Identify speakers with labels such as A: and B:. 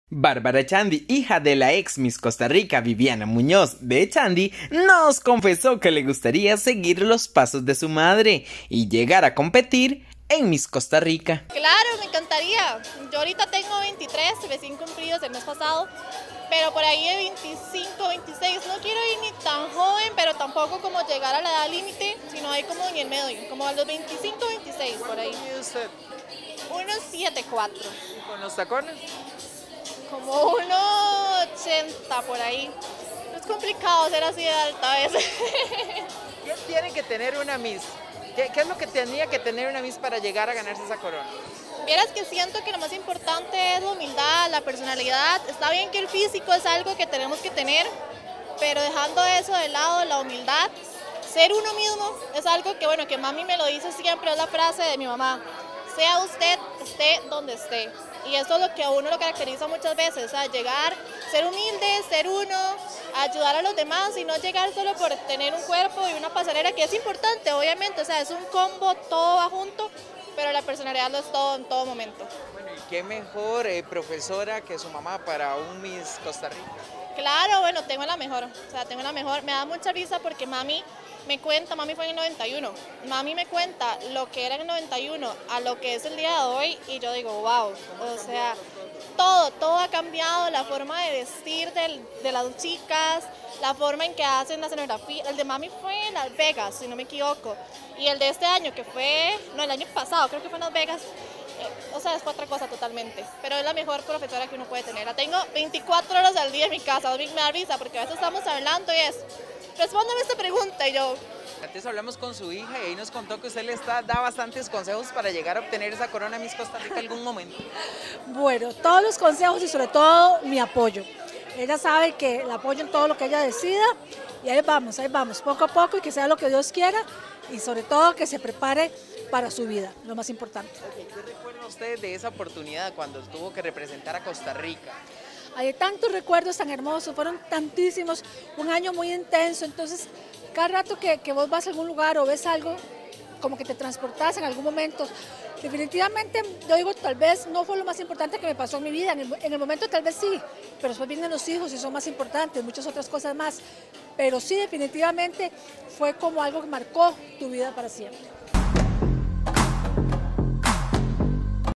A: Bárbara Echandi, hija de la ex Miss Costa Rica Viviana Muñoz de Echandi, nos confesó que le gustaría seguir los pasos de su madre y llegar a competir en Miss Costa Rica.
B: Claro, me encantaría. Yo ahorita tengo 23, recién cumplidos el mes pasado, pero por ahí de 25, 26. No quiero ir ni tan joven, pero tampoco como llegar a la edad límite, sino ahí como en el medio, como a los 25, 26, por ahí.
C: ¿Y usted?
B: Unos 7'4".
C: ¿Y con los tacones?
B: Como 1,80 por ahí. Es complicado ser así de alta a veces.
C: ¿Qué tiene que tener una Miss? ¿Qué es lo que tenía que tener una Miss para llegar a ganarse esa corona?
B: Vieras que siento que lo más importante es la humildad, la personalidad. Está bien que el físico es algo que tenemos que tener, pero dejando eso de lado, la humildad, ser uno mismo es algo que, bueno, que mami me lo dice siempre, es la frase de mi mamá. Sea usted, esté donde esté. Y eso es lo que a uno lo caracteriza muchas veces, o sea, llegar, ser humilde, ser uno, ayudar a los demás y no llegar solo por tener un cuerpo y una pasarela, que es importante, obviamente, o sea, es un combo, todo va junto, pero la personalidad lo es todo en todo momento.
C: Bueno, ¿y qué mejor profesora que su mamá para un Miss Costa Rica?
B: Claro, bueno, tengo la mejor, o sea, tengo la mejor. Me da mucha risa porque mami me cuenta, mami fue en el 91, mami me cuenta lo que era en el 91 a lo que es el día de hoy y yo digo, wow, o sea, todo ha cambiado, la forma de vestir de las chicas, la forma en que hacen la escenografía. El de mami fue en Las Vegas, si no me equivoco, y el de este año que fue, no, el año pasado, creo que fue en Las Vegas. O sea, es otra cosa totalmente, pero es la mejor profesora que uno puede tener. La tengo 24 horas al día en mi casa, me da risa porque a veces estamos hablando y es, respóndeme esta pregunta y yo...
C: Antes hablamos con su hija y ahí nos contó que usted da bastantes consejos para llegar a obtener esa corona Miss Costa Rica en algún momento.
D: Bueno, todos los consejos y sobre todo mi apoyo. Ella sabe que la apoyo en todo lo que ella decida y ahí vamos, poco a poco y que sea lo que Dios quiera y sobre todo que se prepare para su vida, lo más importante.
C: ¿Qué recuerda usted de esa oportunidad cuando tuvo que representar a Costa Rica?
D: Hay tantos recuerdos tan hermosos, fueron tantísimos, un año muy intenso, entonces cada rato que vos vas a algún lugar o ves algo, como que te transportas en algún momento. Definitivamente, yo digo, tal vez no fue lo más importante que me pasó en mi vida, en el momento tal vez sí, pero después vienen los hijos y son más importantes, muchas otras cosas más, pero sí, definitivamente fue como algo que marcó tu vida para siempre.